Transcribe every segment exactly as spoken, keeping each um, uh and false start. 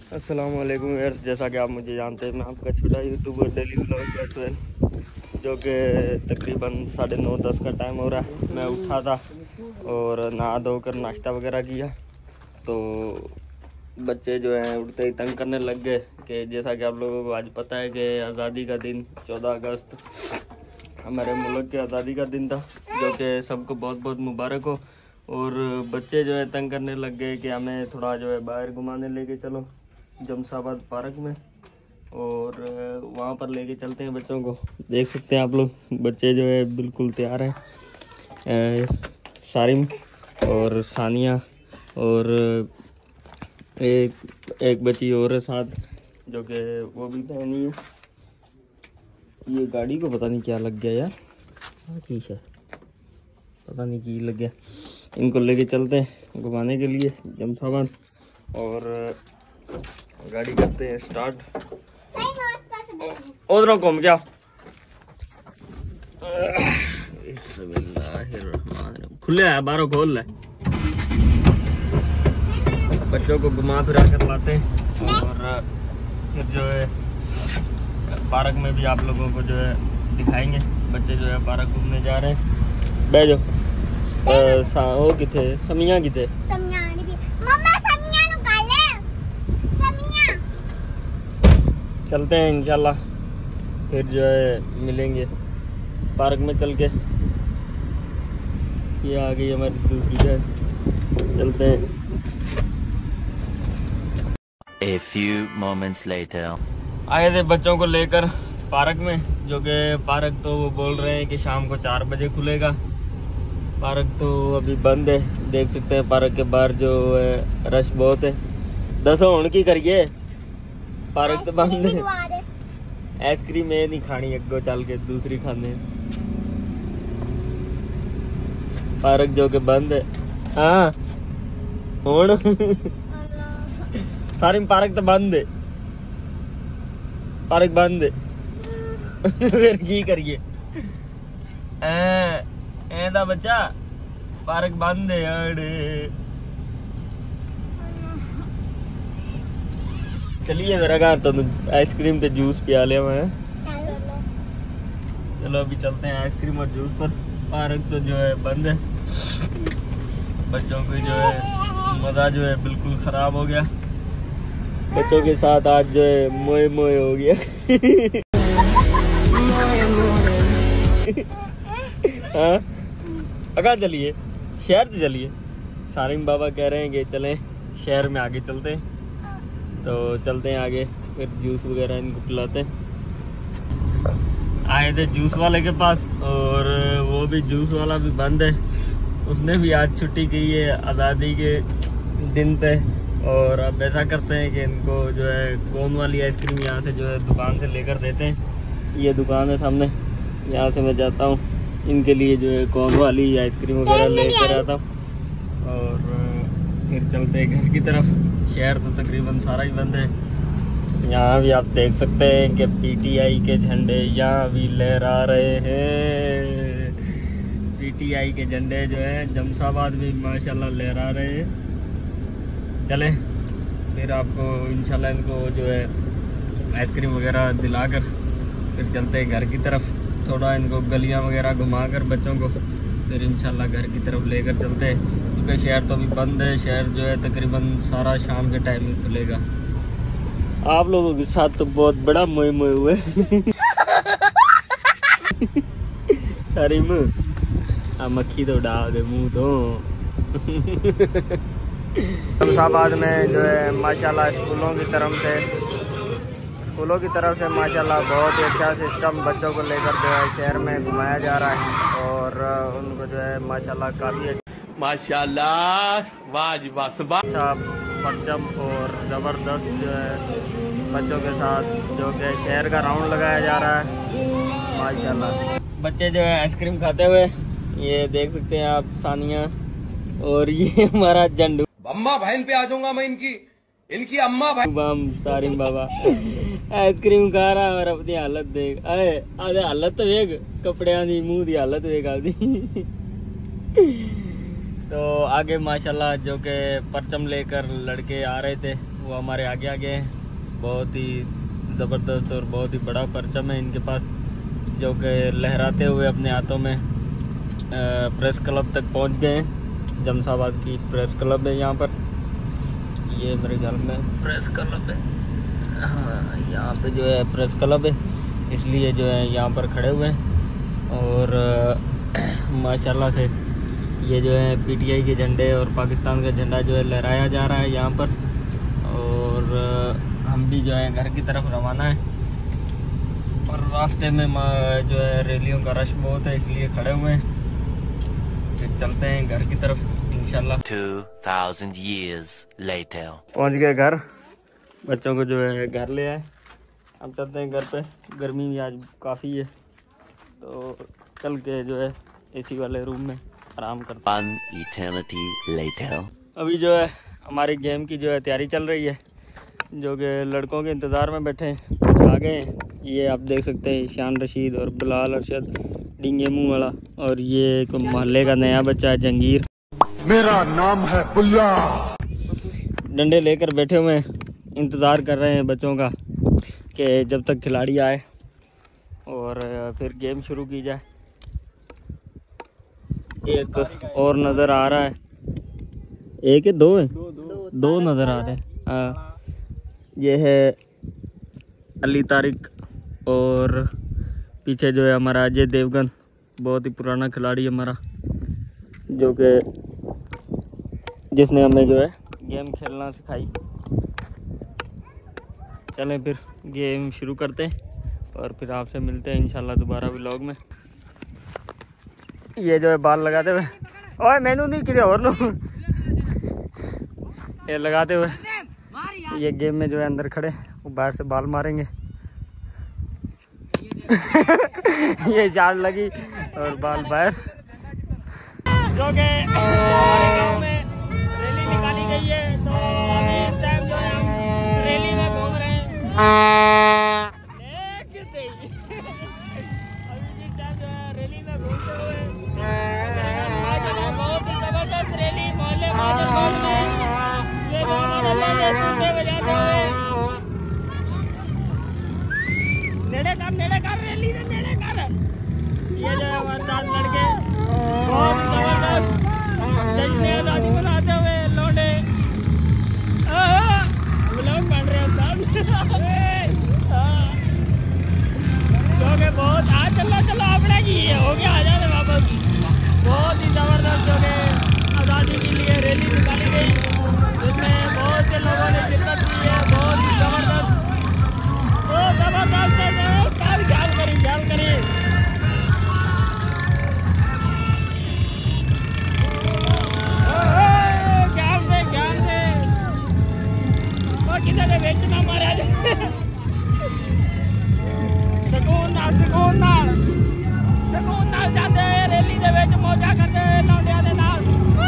अस्सलाम वालेकुम यार, जैसा कि आप मुझे जानते हैं मैं आपका छोटा यूट्यूबर डेली व्लॉग सुहेल, जो कि तकरीबन साढ़े नौ दस का टाइम हो रहा है। मैं उठा था और नहा धोकर नाश्ता वगैरह किया तो बच्चे जो हैं उठते ही तंग करने लग गए कि जैसा कि आप लोगों को आज पता है कि आज़ादी का दिन चौदह अगस्त हमारे मुल्क के आज़ादी का दिन था, जो कि सबको बहुत बहुत मुबारक हो। और बच्चे जो है तंग करने लग गए कि हमें थोड़ा जो है बाहर घुमाने लेके चलो जमशाबाद पार्क में, और वहाँ पर लेके चलते हैं बच्चों को। देख सकते हैं आप लोग, बच्चे जो है बिल्कुल तैयार हैं। सारिम और सानिया और एक एक बच्ची और है साथ, जो कि वो भी पहनी है। ये गाड़ी को पता नहीं क्या लग गया यार, ठीक है पता नहीं की लग गया। इनको लेके चलते हैं घुमाने के लिए जमशाबाद और गाड़ी करते हैं स्टार्ट। उधर घूम क्या खुले है, बारह खोल है। बच्चों को घुमा फिरा कर लाते हैं और फिर जो है पार्क में भी आप लोगों को जो है दिखाएंगे। बच्चे जो है पार्क घूमने जा रहे हैं। बैठ जाओ। वो किथे समिया किथे चलते हैं इंशाल्लाह, फिर जो है मिलेंगे पार्क में चल के। ये आ गई हमारी दूसरी जगह, चलते हैं। A few moments later. आए थे बच्चों को लेकर पार्क में, जो कि पार्क तो वो बोल रहे हैं कि शाम को चार बजे खुलेगा। पार्क तो अभी बंद है। देख सकते हैं पार्क के बाहर जो है रश बहुत है। दसों होने की करिए, पार्क तो बंद है। आइसक्रीम ये नहीं खानी, अगो चल के दूसरी खाने। पार्क जो कि बंद है। हाँ हुण सारी पार्क तो बंद है, पार्क बंद है। फिर की करिए ऐदा बच्चा, पार्क बंद है यार। चलिए मेरा कहा तो आइसक्रीम पे जूस पिया लिया मैं। चलो अभी चलते हैं आइसक्रीम और जूस पर। पार्क तो जो है बंद है। बच्चों को जो है मजा जो है बिल्कुल खराब हो गया। बच्चों के साथ आज जो है मोए मोए हो गया। हाँ अगर चलिए शहर से चलिए। सारिम बाबा कह रहे हैं कि चलें शहर में, आगे चलते हैं। तो चलते हैं आगे, फिर जूस वगैरह इनको पिलाते हैं। आए थे जूस वाले के पास और वो भी जूस वाला भी बंद है। उसने भी आज छुट्टी की है आज़ादी के दिन पे। और अब ऐसा करते हैं कि इनको जो है कोन वाली आइसक्रीम यहाँ से जो है दुकान से लेकर देते हैं। ये दुकान है सामने, यहाँ से मैं जाता हूँ इनके लिए जो है कोन वाली आइसक्रीम वगैरह लेकर आता हूँ और फिर चलते हैं घर की तरफ। शहर तो तकरीबन सारा ही बंद है। यहाँ भी आप देख सकते हैं कि पीटीआई के झंडे यहाँ भी लहरा रहे हैं। पीटीआई के झंडे जो है जमशाबाद में माशाल्लाह लहरा रहे हैं। चलें फिर आपको इंशाल्लाह इनको जो है आइसक्रीम वगैरह दिलाकर फिर चलते हैं घर की तरफ। थोड़ा इनको गलियां वगैरह घुमाकर बच्चों को फिर इंशाल्लाह घर की तरफ लेकर चलते हैं, क्योंकि शहर तो अभी बंद है। शहर जो है तकरीबन सारा शाम के टाइम में खुलेगा। आप लोगों के साथ तो बहुत बड़ा मोए मोए हुए। सारी मुँह मक्खी तो डाल दे मुँह तो। जमशाबाद में जो है माशाल्लाह स्कूलों की तरफ से स्कूलों की तरफ से माशाल्लाह बहुत ही अच्छा सिस्टम बच्चों को लेकर जो है शहर में घुमाया जा रहा है। और उनको जो है माशाल्लाह काफ़ी माशाल्लाह अच्छा परचम और ज़बरदस्त जो है बच्चों के साथ जो कि शहर का राउंड लगाया जा रहा है माशाल्लाह। बच्चे जो है आइसक्रीम खाते हुए, ये देख सकते हैं आप सानिया और ये हमारा झंडू। अम्मा बहन पे आ जाऊंगा मैं इनकी इनकी अम्मा बहन। सारिम बाबा आइसक्रीम खा रहा और अपनी हालत देख। अरे अरे हालत तो देख, कपड़े की मुंह की हालत देख आदि। तो आगे माशाल्लाह जो के परचम लेकर लड़के आ रहे थे वो हमारे आगे आगे हैं। बहुत ही ज़बरदस्त और बहुत ही बड़ा परचम है इनके पास, जो कि लहराते हुए अपने हाथों में प्रेस क्लब तक पहुंच गए हैं। जमसाबाद की प्रेस क्लब है यहाँ पर, ये मेरे ख्याल में प्रेस क्लब है। हाँ, यहाँ पे जो है प्रेस क्लब है, इसलिए जो है यहाँ पर खड़े हुए हैं। और माशाल्लाह से ये जो है पीटीआई के झंडे और पाकिस्तान का झंडा जो है लहराया जा रहा है यहाँ पर। और हम भी जो है घर की तरफ रवाना है, और रास्ते में जो है रैलियों का रश बहुत है, इसलिए खड़े हुए हैं। फिर चलते हैं घर की तरफ इंशाल्लाह। Two thousand years later. पहुँच गए घर, बच्चों को जो है घर ले आए। अब चलते हैं घर पे, गर्मी भी आज काफ़ी है, तो चल के जो है एसी वाले रूम में आराम करते हैं। One eternity later. अभी जो है हमारी गेम की जो है तैयारी चल रही है, जो कि लड़कों के इंतज़ार में बैठे हैं, कुछ आ गए हैं। ये आप देख सकते हैं ईशान रशीद और बिलाल अरशद डिंगे मुँह वाला, और ये एक मोहल्ले का नया बच्चा है जंगीर। मेरा नाम है बुल्ला। डंडे लेकर बैठे हुए हैं, इंतज़ार कर रहे हैं बच्चों का कि जब तक खिलाड़ी आए और फिर गेम शुरू की जाए। एक और नज़र आ रहा है, एक है दो है दो, दो, दो नज़र आ रहे हैं। हाँ, ये है अली तारिक, और पीछे जो है हमारा अजय देवगन, बहुत ही पुराना खिलाड़ी हमारा, जो कि जिसने हमें जो है गेम खेलना सिखाई। चलें फिर गेम शुरू करते हैं, और फिर आपसे मिलते हैं इंशाल्लाह दोबारा व्लॉग में। ये जो है बाल लगाते हुए, ओए मैनू नहीं किसी और नो, ये लगाते हुए ये गेम में जो है अंदर खड़े, वो बाहर से बाल मारेंगे। ये शाट लगी और बाल बाहर। जो कि गाँव में रैली निकाली गई है, तो अभी इस टाइम जो है हम रैली में घूम रहे हैं। अभी इस टाइम जो है रैली में घूमते हुए बहुत ही जबरदस्त रैली मोहल्ले मादरगंज में ये दोनों बजाते हुए नेड़े कर नेड़े कर रैली में नेड़े कर। ये जो है हमारे साथ लड़के बहुत जबरदस्त जश्न आज़ादी मनाते हुए लौटे। ब्लॉग बन रहे हैं साहब। क्योंकि बहुत आज चलो चलो अपना की हो गया, आ जाते वापस। बहुत ही जबरदस्त जो कि आज़ादी के लिए रैली निकाली गई, जिसमें बहुत से लोगों ने शिरकत की है। बहुत ही जबरदस्त जबरदस्त ख्याल करी ख्याल करी ज्ञान से ज्ञान से किसी बेचना मारा जाए। सुकून ना सुकून ना सुकून ना जाते रैली के बेच मौजा करते लौटिया के नाल।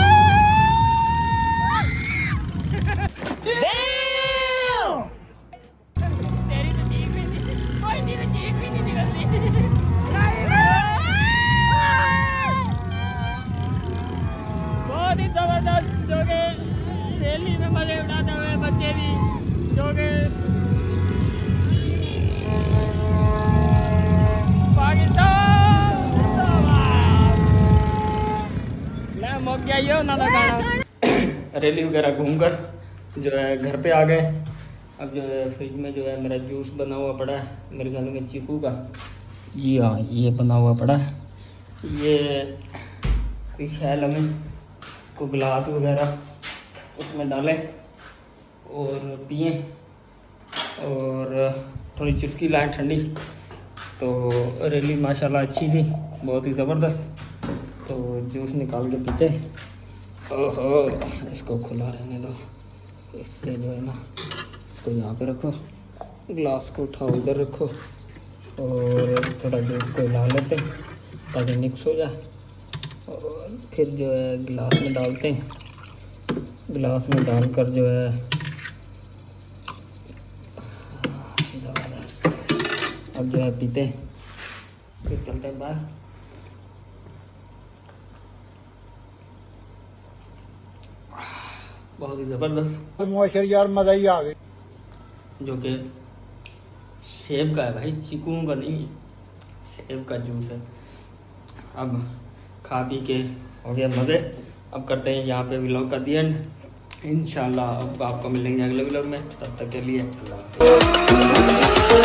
बहुत ही जबरदस्त जो कि रैली में मजे उठाते हुए बच्चे भी, जो कि पाकिस्तान मौक गया ये ना गाना। रैली वगैरह घूमकर जो है घर पे आ गए। अब जो है फ्रिज में जो है मेरा जूस बना हुआ पड़ा है, मेरे ख्याल में चीकू का। जी हाँ, ये बना हुआ पड़ा है। ये शैल हमें को गिलास वगैरह उसमें डालें और पिए, और थोड़ी चुस्की लाएँ ठंडी। तो रैली माशाल्लाह अच्छी थी, बहुत ही ज़बरदस्त। तो जूस निकाल के पीते। ओहो, इसको खुला रहने दो, इससे जो है ना इसको यहाँ पे रखो, गिलास को उठाओ इधर रखो, और थोड़ा जूस को हिला लेते हैं ताकि मिक्स हो जाए। और फिर जो है गिलास में डालते हैं, गिलास में डालकर जो है ज़बरदस्त। अब जो है पीते हैं, फिर चलते हैं बाहर। बहुत ही ज़बरदस्त, मॉइस्चर यार मजा ही आ गई। जो कि सेब का है भाई, चीकू का नहीं, सेब का जूस है। अब खा पी के हो गया मज़े। अब करते हैं यहाँ पे व्लॉग का दी एंड। इंशाल्लाह अब आपको मिलेंगे अगले व्लॉग में, तब तक के लिए अल्लाह हाफ़िज़।